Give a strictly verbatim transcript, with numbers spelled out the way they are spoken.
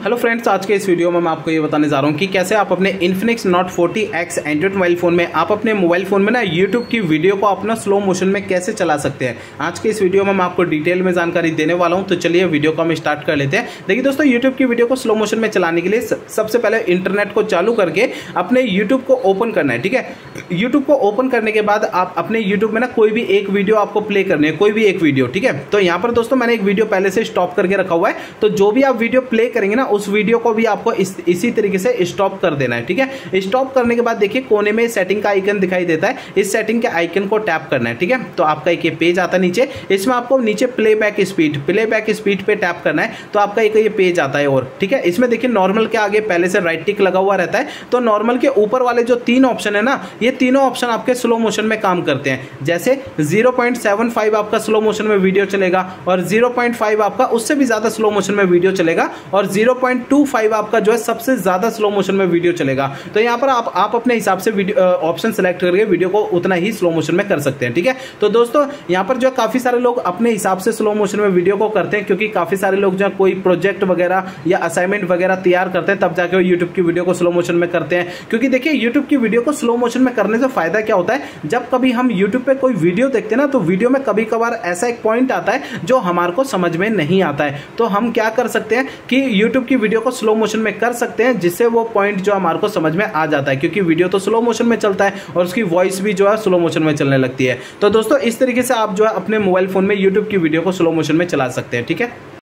Hello friends, आज के इस वीडियो में मैं आपको ये बताने जा रहा हूँ कि कैसे आप अपने Infinix Note forty X Android mobile phone में आप अपने मोबाइल फोन में ना यूट्यूब की वीडियो को अपना स्लो मोशन में कैसे चला सकते हैं। आज के इस वीडियो में मैं आपको डिटेल में जानकारी देने वाला हूँ। तो चलिए वीडियो को हम स्टार्ट कर लेते हैं। देखिए दोस्तों, यूट्यूब की वीडियो को स्लो मोशन में चलाने के लिए सबसे पहले इंटरनेट को चालू करके अपने यूट्यूब को ओपन करना है। ठीक है, यूट्यूब को ओपन करने के बाद आप अपने यूट्यूब में ना कोई भी एक वीडियो आपको प्ले करनी है, कोई भी एक वीडियो। ठीक है, तो यहाँ पर दोस्तों मैंने एक वीडियो पहले से स्टॉप करके रखा हुआ है। तो जो भी आप वीडियो प्ले करेंगे ना, उस वीडियो को भी आपको इस, इसी तरीके से स्टॉप कर देना है। ठीक है, स्टॉप करने के बाद देखिए कोने में सेटिंग का आइकन दिखाई देता है, इस सेटिंग के आइकन को टैप करना है। ठीक है, तो आपका एक ये पेज आता है नीचे, इसमें आपको नीचे प्लेबैक स्पीड प्लेबैक स्पीड पे टैप करना है, तो आपका एक ये पेज आता है। और ठीक है, इसमें देखिए नॉर्मल के आगे पहले से राइट टिक लगा हुआ रहता है, तो नॉर्मल के ऊपर वाले जो तीन ऑप्शन है ना, ये तीनों ऑप्शन आपके स्लो मोशन में काम करते हैं। जैसे ज़ीरो पॉइंट सेवन फाइव आपका स्लो मोशन में वीडियो चलेगा, और ज़ीरो पॉइंट फाइव आपका उससे भी ज्यादा स्लो मोशन में वीडियो चलेगा, और ज़ीरो पॉइंट टू फाइव आपका जो है सबसे ज्यादा स्लो मोशन में वीडियो चलेगा। तो यहाँ पर आप आप अपने हिसाब से वीडियो ऑप्शन सेलेक्ट करके वीडियो को उतना ही स्लो मोशन में कर सकते हैं। ठीक है, तो दोस्तों यहाँ पर जो काफी सारे लोग अपने हिसाब से स्लो मोशन में वीडियो को करते हैं, क्योंकि काफी सारे लोग जो कोई प्रोजेक्ट वगैरह या असाइनमेंट वगैरह तैयार करते हैं, तब जाके वो यूट्यूब की वीडियो को स्लो मोशन में करते हैं। क्योंकि देखिए यूट्यूब की वीडियो को स्लो मोशन में करने से फायदा क्या होता है, जब कभी हम यूट्यूब पे कोई वीडियो देखते हैं ना, तो वीडियो में कभी कभार ऐसा एक पॉइंट आता है जो हमारे को समझ में नहीं आता है। तो हम क्या कर सकते हैं कि यूट्यूब की वीडियो को स्लो मोशन में कर सकते हैं, जिससे वो पॉइंट जो हमारे को समझ में आ जाता है, क्योंकि वीडियो तो स्लो मोशन में चलता है और उसकी वॉइस भी जो है स्लो मोशन में चलने लगती है। तो दोस्तों इस तरीके से आप जो है अपने मोबाइल फोन में यूट्यूब की वीडियो को स्लो मोशन में चला सकते हैं। ठीक है।